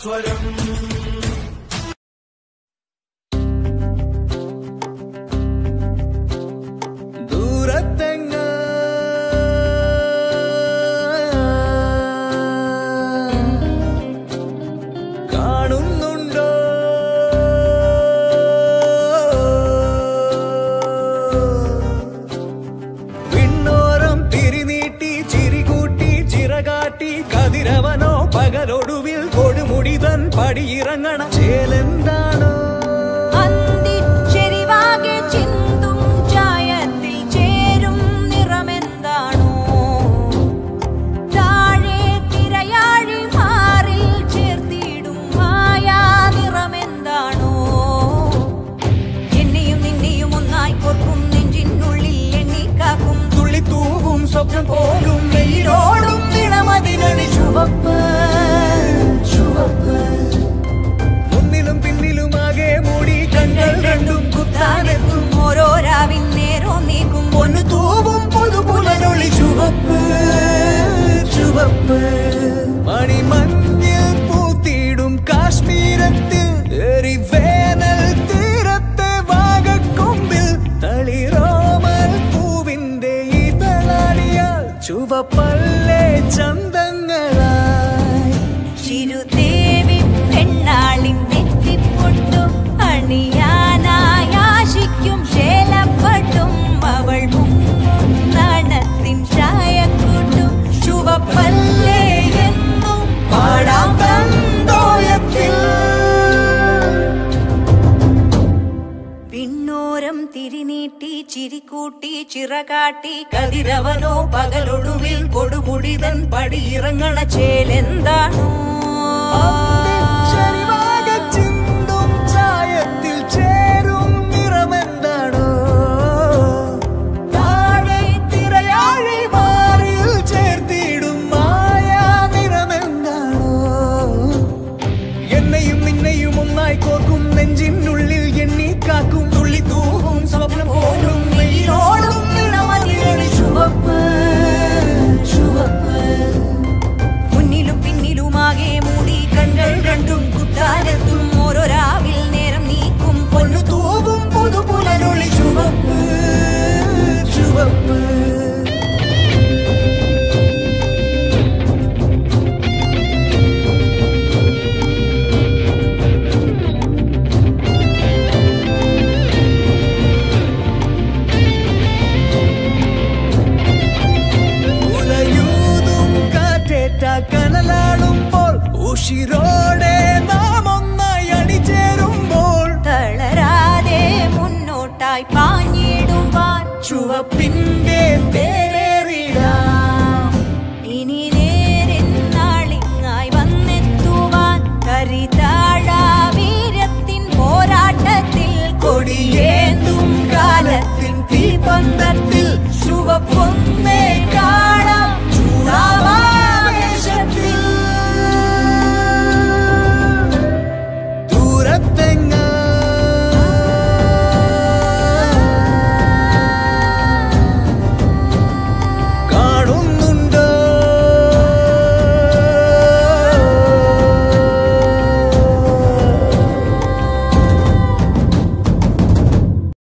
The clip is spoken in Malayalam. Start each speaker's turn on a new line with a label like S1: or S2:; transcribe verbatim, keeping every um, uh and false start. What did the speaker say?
S1: സ്വരം കതിരവനോ പകലൊടുവിൽ കൊടുമുടിതൻ പടിയിറങ്ങണ ചേലെന്താണോ
S2: അന്തിച്ചെരിവാകെ ചിന്തും ചായത്തിൽ ചേരും നിറമെന്താണോ താഴെ തിരയാഴി മാറിൽ ചേർത്തിടും മായാ നിറമെന്താണോ എന്നെയും നിന്നെയും ഒന്നായി കോർക്കും നെഞ്ചിനുള്ളിൽ എണ്ണിക്കാക്കും തുള്ളിത്തൂവും സ്വപ്നം പോലും വെയിലോടും നിണമതിനണി ചുവപ്പ് ചുവപ്പ്
S1: മുന്നിലും പിന്നിലുമാകെ മൂടി കണ്ണുകൾ രണ്ടും കുത്താനെത്തും
S2: ഓരോ രാവിൻ നേരോ നീക്കും
S1: പൊന്നു തൂവും പുതുപുലരൊളി ചുവപ്പ് ചുവപ്പ് മണിമഞ്ഞിൽ പൂത്തിടും കാശ്മീരത്തിൽ എരിവേനൽ തീരത്തെ വാഗക്കൊമ്പിൽ തളിരോമൽ പൂവിന്റെ ഇതളാടിയാൽ ചുവപ്പല്ലേ ചന്തങ്ങളായി
S2: ചിരുദേവി പെണ്ണാളിൻ നെറ്റിപ്പൊട്ടും അണിയാനായി ആശിക്കും ചേലപ്പട്ടും അവൾ മുങ്ങും നാണത്തിൻ ചായക്കൂട്ടും ചുവപ്പല്ലേ എന്നും
S1: പാടാം തന്തോയത്തിൽ
S2: പിന്നോരം തിരിനീട്ടി ചിരിക്കൂട്ടി ചിറകാട്ടി കതിരവനോ പകലൊടുവിൽ കൊടുമുടിതൻ പടിയിറങ്ങണ ചേലെന്താണോ
S1: ചിന്തും ചായത്തിൽ ചേരും നിറമെന്താണോ താഴെ തിരയാഴി മാറിൽ ചേർത്തിടും മായാ നിറമെന്താണോ എന്നെയും നിന്നെയും ഒന്നായി കോർക്കും നെഞ്ചിനുള്ളിൽ എണ്ണി കാക്കും